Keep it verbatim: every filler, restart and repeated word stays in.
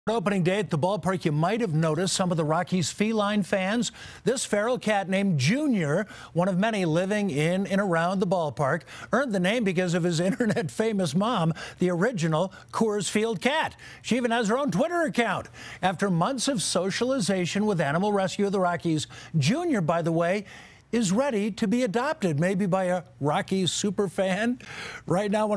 Opening day at the ballpark, you might have noticed some of the Rockies feline fans. This feral cat named Junior, one of many living in and around the ballpark, earned the name because of his internet famous mom, the original Coors Field cat. She even has her own Twitter account. After months of socialization with Animal Rescue of the Rockies, Junior, by the way, is ready to be adopted, maybe by a Rockies super fan. Right now,